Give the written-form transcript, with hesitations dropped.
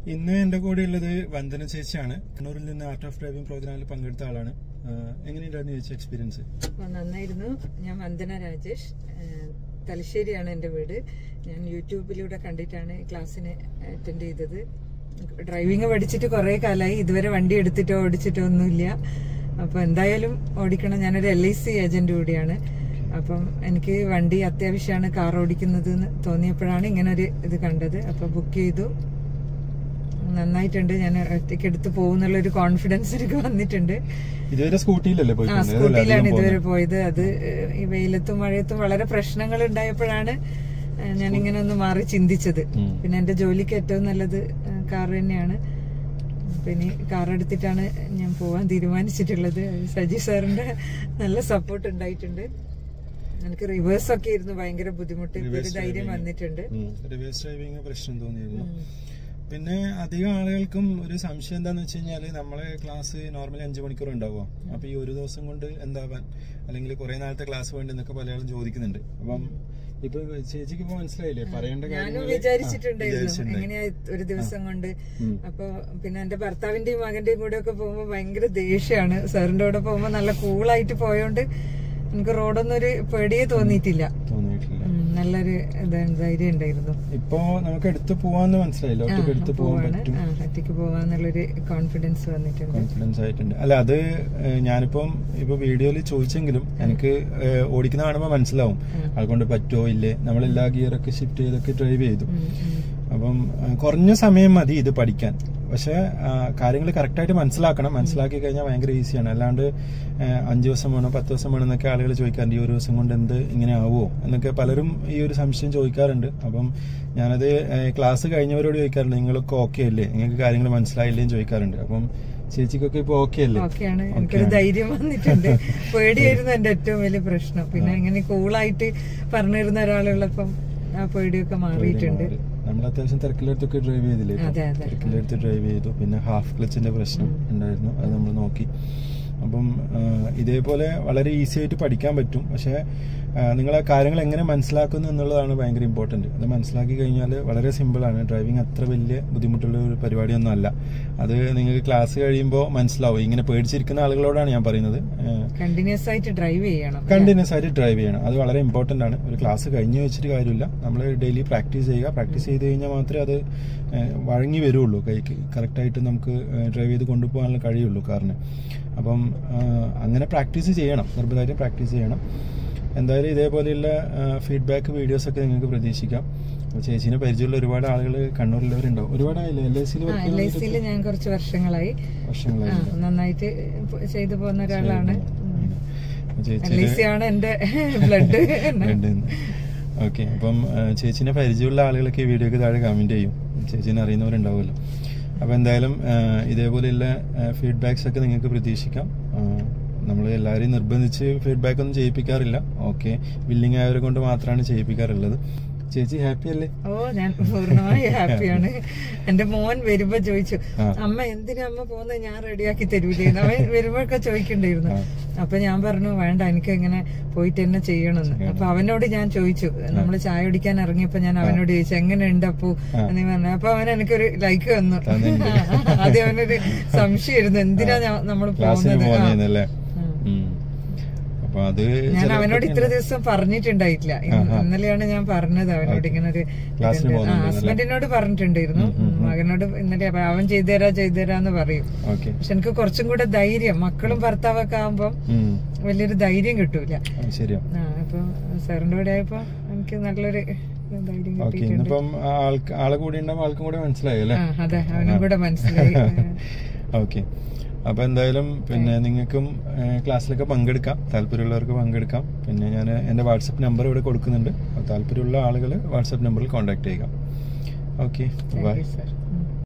ഇന്ന് എന്റെ കൂടെ ഉള്ളത് വന്ദന ചേച്ചിയാണ്. കണ്ണൂരിൽ നിന്ന് ആർട്ട് ഓഫ് ഡ്രൈവിംഗ് പ്രോഗ്രാമിൽ പങ്കെടുത്ത ആളാണ്. എങ്ങനെയുണ്ടായിരുന്നു ചേച്ചി എക്സ്പീരിയൻസ്? നന്നായിരുന്നു. ഞാൻ വന്ദന രാജേഷ്, തലശ്ശേരിയാണ് എൻ്റെ വീട്. ഞാൻ യൂട്യൂബിലൂടെ കണ്ടിട്ടാണ് ക്ലാസ്സിന് അറ്റൻഡ് ചെയ്തത്. ഡ്രൈവിംഗ് പഠിച്ചിട്ട് കുറേ കാലമായി, ഇതുവരെ വണ്ടി എടുത്തിട്ടോ ഓടിച്ചിട്ടോ ഒന്നുമില്ല. അപ്പോൾ എന്തായാലും ഓടിക്കണം. ഞാനൊരു LIC ഏജന്റ് കൂടിയാണ്. അപ്പം എനിക്ക് വണ്ടി അത്യാവശ്യമാണ്, കാർ ഓടിക്കുന്നത് എന്ന് തോന്നിയപ്പോഴാണ് ഇങ്ങനൊരു ഇത് കണ്ടത്. അപ്പോൾ ബുക്ക് ചെയ്തു. നന്നായിട്ടുണ്ട്. ഞാൻ ഒറ്റയ്ക്ക് എടുത്ത് പോകുന്നുള്ളൊരു കോൺഫിഡൻസ് എനിക്ക് വന്നിട്ടുണ്ട്. സ്കൂട്ടിയിലാണ് ഇതുവരെ പോയത്. അത് ഈ വെയിലത്തും മഴയത്തും വളരെ പ്രശ്നങ്ങൾ ഉണ്ടായപ്പോഴാണ് ഞാൻ ഇങ്ങനെ ഒന്ന് മാറി ചിന്തിച്ചത്. പിന്നെ എന്റെ ജോലിക്ക് ഏറ്റവും നല്ലത് കാർ തന്നെയാണ്. പിന്നെ കാർ എടുത്തിട്ടാണ് ഞാൻ പോവാൻ തീരുമാനിച്ചിട്ടുള്ളത്. സജി സാറിന്റെ നല്ല സപ്പോർട്ട് ഉണ്ടായിട്ടുണ്ട്. എനിക്ക് റിവേഴ്സ് ഒക്കെ ഇരുന്നു ഭയങ്കര ബുദ്ധിമുട്ട്. ഒരു ധൈര്യം വന്നിട്ടുണ്ട്. റിവേഴ്സ് ഡ്രൈവിംഗ് പ്രശ്നം തോന്നിയിരുന്നു. പിന്നെ അധികം ആളുകൾക്കും ഒരു സംശയം എന്താന്ന് വെച്ച് കഴിഞ്ഞാല് നമ്മളെ ക്ലാസ് നോർമലി 5 മണിക്കൂർ ഉണ്ടാവുക. അപ്പൊ ഈ ഒരു ദിവസം കൊണ്ട് എന്താവാൻ, അല്ലെങ്കിൽ കുറെ നാളത്തെ ക്ലാസ് വേണ്ടി എന്നൊക്കെ പല ആളും ചോദിക്കുന്നുണ്ട്. അപ്പം ഇപ്പൊ ചേച്ചിക്ക് ഇപ്പൊ മനസ്സിലായില്ലേ പറയേണ്ട കാര്യം? ഞാനും വിചാരിച്ചിട്ടുണ്ടായിരുന്നു എങ്ങനെയാ ഒരു ദിവസം കൊണ്ട്. അപ്പൊ പിന്നെ എന്റെ ഭർത്താവിന്റെയും മകന്റെയും കൂടെ ഒക്കെ പോകുമ്പോ ഭയങ്കര ദേഷ്യമാണ്. സാറിന്റെ കൂടെ പോകുമ്പോ നല്ല കൂളായിട്ട് പോയോണ്ട് എനിക്ക് റോഡൊന്നും ഒരു പേടിയെ തോന്നിയിട്ടില്ല. നല്ലൊരു ധൈര്യം ഉണ്ടായിരുന്നു. ഇപ്പൊ നമുക്ക് എടുത്തു പോവാന്ന് മനസ്സിലായില്ലോ, ഒറ്റയ്ക്ക് പോവാന്നുള്ളൊരു കോൺഫിഡൻസ് വന്നിട്ടുണ്ട്, കോൺഫിഡൻസ് ആയിട്ടുണ്ട്. അല്ല, അത് ഞാനിപ്പം ഇപ്പൊ വീഡിയോയില് ചോദിച്ചെങ്കിലും എനിക്ക് ഓടിക്കുന്ന കാണുമ്പോ മനസ്സിലാവും അതുകൊണ്ട് പറ്റുമോ ഇല്ലേ. നമ്മളെല്ലാ ഗിയറൊക്കെ ഷിഫ്റ്റ് ചെയ്തൊക്കെ ഡ്രൈവ് ചെയ്തു. അപ്പം കുറഞ്ഞ സമയം മതി ഇത് പഠിക്കാൻ. പക്ഷെ കാര്യങ്ങൾ കറക്റ്റായിട്ട് മനസ്സിലാക്കണം. മനസ്സിലാക്കി കഴിഞ്ഞാൽ ഭയങ്കര ഈസിയാണ്. അല്ലാണ്ട് 5 ദിവസം വേണം 10 ദിവസം വേണം എന്നൊക്കെ ആളുകൾ ചോദിക്കാറുണ്ട്. ഈ ഒരു ദിവസം കൊണ്ട് എന്ത് ഇങ്ങനെ ആവുമോ എന്നൊക്കെ പലരും ഈ ഒരു സംശയം ചോദിക്കാറുണ്ട്. അപ്പം ഞാനത് ക്ലാസ് കഴിഞ്ഞവരോട് ചോദിക്കാറുണ്ട്, നിങ്ങളൊക്കെ ഓക്കെ അല്ലേ, നിങ്ങൾക്ക് കാര്യങ്ങൾ മനസ്സിലായില്ലേ എന്ന് ചോദിക്കാറുണ്ട്. അപ്പം ചേച്ചിക്കൊക്കെ ഇപ്പൊ ഓക്കെ അല്ലേ? ഓക്കെയാണ്. എനിക്കൊരു ധൈര്യം വന്നിട്ടുണ്ട്. പേടിയായിരുന്നു എന്റെ ഏറ്റവും വലിയ പ്രശ്നം. പിന്നെ ഇങ്ങനെ കൂളായിട്ട് പറഞ്ഞിരുന്ന ഒരാളുള്ളപ്പം ആ പേടിയൊക്കെ മാറിയിട്ടുണ്ട്. നമ്മൾ അത്യാവശ്യം തിരക്കിലെടുത്തൊക്കെ ഡ്രൈവ് ചെയ്തില്ലേ? തിരക്കിലെടുത്ത് ഡ്രൈവ് ചെയ്തു. പിന്നെ ഹാഫ് ക്ലച്ചിന്റെ പ്രശ്നം ഉണ്ടായിരുന്നു, അത് നമ്മൾ നോക്കി. അപ്പം ഇതേപോലെ വളരെ ഈസി ആയിട്ട് പഠിക്കാൻ പറ്റും. പക്ഷെ നിങ്ങൾ ആ കാര്യങ്ങൾ എങ്ങനെ മനസ്സിലാക്കുന്നു എന്നുള്ളതാണ് ഭയങ്കര ഇമ്പോർട്ടന്റ്. അത് മനസ്സിലാക്കി കഴിഞ്ഞാൽ വളരെ സിമ്പിളാണ്. ഡ്രൈവിംഗ് അത്ര വലിയ ബുദ്ധിമുട്ടുള്ള ഒരു പരിപാടിയൊന്നും അല്ല. അത് നിങ്ങൾക്ക് ക്ലാസ് കഴിയുമ്പോൾ മനസ്സിലാവും. ഇങ്ങനെ പേടിച്ചിരിക്കുന്ന ആളുകളോടാണ് ഞാൻ പറയുന്നത്, കണ്ടിന്യൂസ് ആയിട്ട് ഡ്രൈവ് ചെയ്യണം. അത് വളരെ ഇമ്പോർട്ടന്റ് ആണ്. ഒരു ക്ലാസ് കഴിഞ്ഞ് വെച്ചിട്ട് കാര്യമില്ല. നമ്മൾ ഡെയിലി പ്രാക്ടീസ് ചെയ്യുക. പ്രാക്ടീസ് ചെയ്ത് കഴിഞ്ഞാൽ മാത്രമേ അത് വഴങ്ങി വരുള്ളൂ. കൈക്ക് കറക്റ്റായിട്ട് നമുക്ക് ഡ്രൈവ് ചെയ്ത് കൊണ്ടുപോകാനുള്ള കഴിയുള്ളൂ കാറിന്. അപ്പം അങ്ങനെ പ്രാക്ടീസ് ചെയ്യണം, നിർബന്ധമായിട്ടും പ്രാക്ടീസ് ചെയ്യണം. എന്തായാലും ഇതേപോലെയുള്ള ഫീഡ്ബാക്ക് വീഡിയോസ് ഒക്കെ നിങ്ങൾക്ക് പ്രതീക്ഷിക്കാം. ചേച്ചീനെ പരിചയമുള്ള ഒരുപാട് ആളുകൾ കണ്ണൂരിലുള്ളവരുണ്ടാവും. ഒരുപാടായില്ലേ LIC ഞാൻ കുറച്ച് വർഷങ്ങളായി നന്നായിട്ട് ചെയ്തു പോകുന്ന ഒരാളാണ്. LIC ആണ് എന്റെ ബ്ലഡ്. ഓക്കെ, അപ്പം ചേച്ചീനെ പരിചയമുള്ള ആളുകളൊക്കെ ഈ വീഡിയോക്ക് താഴെ കമന്റ് ചെയ്യും. ചേച്ചീനെ അറിയുന്നവരുണ്ടാവുമല്ലോ. അപ്പൊ എന്തായാലും ഇതേപോലെയുള്ള ഫീഡ്ബാക്സ് ഒക്കെ നിങ്ങൾക്ക് പ്രതീക്ഷിക്കാം. നമ്മൾ എല്ലാവരെയും നിർബന്ധിച്ച് ഫീഡ്ബാക്ക് ഒന്നും ചെയ്യിപ്പിക്കാറില്ല. ഓക്കെ, വില്ലിങ് ആയവരെ കൊണ്ട് മാത്രമാണ് ചെയ്യിപ്പിക്കാറുള്ളത്. ചേച്ചി ഹാപ്പി അല്ലേ? ഞാൻ പൂർണ്ണമായി ഹാപ്പിയാണ്. എന്റെ മോൻ വരുമ്പോ ചോദിച്ചു, അമ്മ എന്തിനാ അമ്മ പോകുന്നത്, ഞാൻ റെഡിയാക്കി തരൂലേ? അവൻ വരുമ്പോഴൊക്കെ ചോദിക്കണ്ടായിരുന്നു. അപ്പൊ ഞാൻ പറഞ്ഞു, വേണ്ട, എനിക്ക് ഇങ്ങനെ പോയിട്ട് തന്നെ ചെയ്യണമെന്ന്. അപ്പൊ അവനോട് ഞാൻ ചോദിച്ചു, നമ്മള് ചായ കുടിക്കാൻ ഇറങ്ങിയപ്പോ ഞാൻ അവനോട് ചോദിച്ചു, എങ്ങനെയുണ്ട് അപ്പു എന്ന് പറഞ്ഞു. അപ്പൊ അവൻ എനിക്കൊരു ലൈക്ക് വന്നു. ആദ്യം അവനൊരു സംശയമായിരുന്നു, എന്തിനാ നമ്മള് പോകുന്നത്. ഞാൻ അവനോട് ഇത്ര ദിവസം പറഞ്ഞിട്ടിണ്ടായിട്ടില്ല. ഇന്നലെയാണ് ഞാൻ പറഞ്ഞത് അവനോട് ഇങ്ങനെ ഒരു. ഹസ്ബൻഡിനോട് പറഞ്ഞിട്ടുണ്ടായിരുന്നു, മകനോട് ഇന്നലെ അവൻ ചെയ്തുതരാന്ന് പറയും. പക്ഷെ എനിക്ക് കുറച്ചും കൂടെ ധൈര്യം, മക്കളും ഭർത്താവൊക്കെ ആവുമ്പോ വലിയൊരു ധൈര്യം കിട്ടൂല. അപ്പൊ സാറിന്റെ കൂടെ ആയപ്പോ എനിക്ക് നല്ലൊരു ധൈര്യം കിട്ടിയിട്ടുണ്ട്. അതെ, അവനും കൂടെ മനസ്സിലായി. ഓക്കെ, അപ്പൊ എന്തായാലും പിന്നെ നിങ്ങൾക്കും ക്ലാസ്സിലൊക്കെ പങ്കെടുക്കാം. താല്പര്യമുള്ളവർക്ക് പങ്കെടുക്കാം. പിന്നെ ഞാൻ എന്റെ വാട്സപ്പ് നമ്പർ ഇവിടെ കൊടുക്കുന്നുണ്ട്. താല്പര്യമുള്ള ആളുകൾ വാട്സപ്പ് നമ്പറിൽ കോൺടാക്ട് ചെയ്യുക. Okay, by.